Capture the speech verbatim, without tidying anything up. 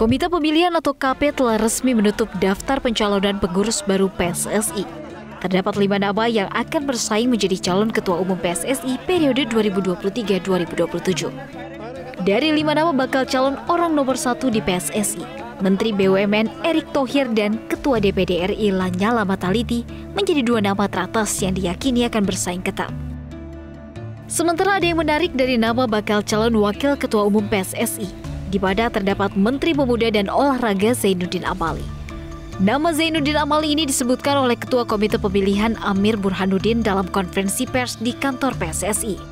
Komite Pemilihan atau K P telah resmi menutup daftar pencalonan pengurus baru P S S I. Terdapat lima nama yang akan bersaing menjadi calon Ketua Umum P S S I periode dua ribu dua puluh tiga sampai dua ribu dua puluh tujuh. Dari lima nama bakal calon orang nomor satu di P S S I, Menteri B U M N Erick Thohir dan Ketua D P D R I Lanyala Mataliti menjadi dua nama teratas yang diyakini akan bersaing ketat. Sementara ada yang menarik dari nama bakal calon Wakil Ketua Umum P S S I, di mana terdapat Menteri Pemuda dan Olahraga Zainuddin Amali. Nama Zainuddin Amali ini disebutkan oleh Ketua Komite Pemilihan Amir Burhanuddin dalam konferensi pers di kantor P S S I.